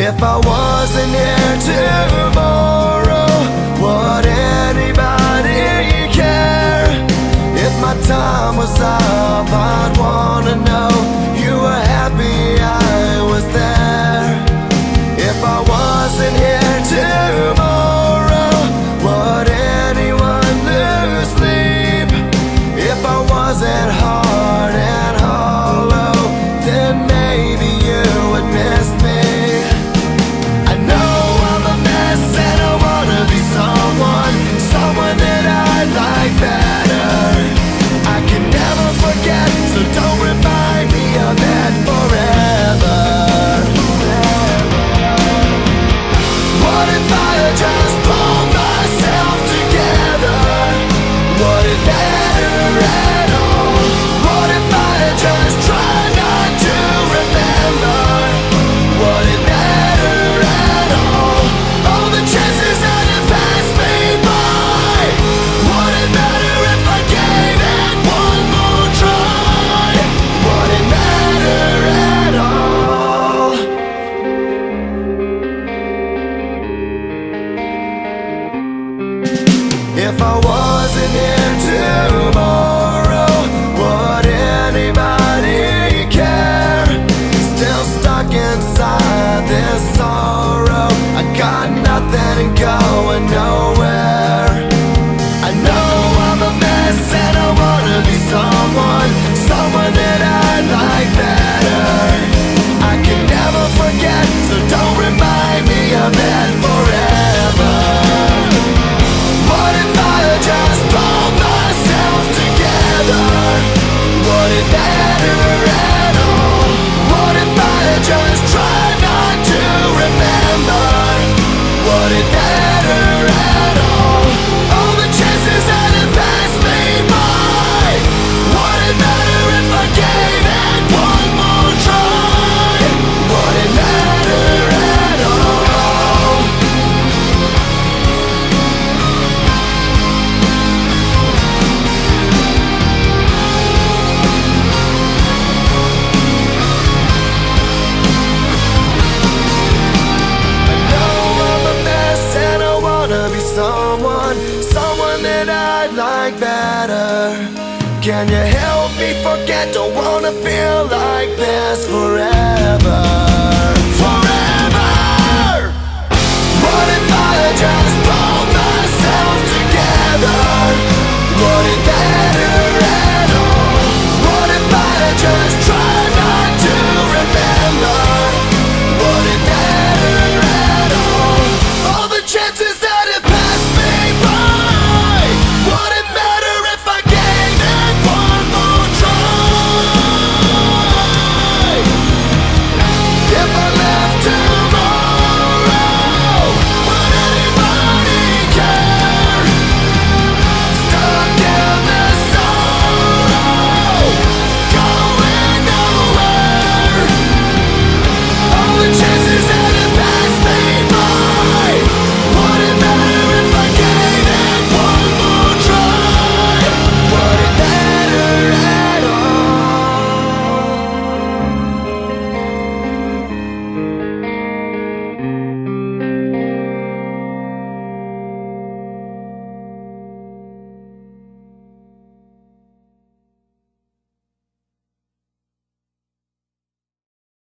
If I wasn't here tomorrow, would anybody care? If my time was up, I'd wanna know you were happy I was there. If I wasn't here tomorrow, would anyone lose sleep? If I wasn't hard and hollow, then maybe you would miss me. I know I'm a mess and I wanna be someone that I'd like better. I can never forget, so don't remind me of that forever. What if I had just pulled myself together? Would it matter at all? What if I had just tried not to remember? Would it matter at all? All the chances that have passed me by. Would it matter if I gave it one more try? Would it matter at all? If I wasn't here tomorrow, would anybody care? Still stuck inside this sorrow, I got nothing and going nowhere. I know I'm a mess and I wanna be someone that I'd like better. I can never forget, so don't remind me of that forever. What if I had just pulled myself together? Would it matter at all? What if I had just tried not to remember? Would it matter at all? All the chances that have passed me by. Would it matter if I gave it one more try? Would it matter at all? I know I'm a mess and I wanna be someone that I'd like better. Can you help me forget? Don't wanna feel like this forever.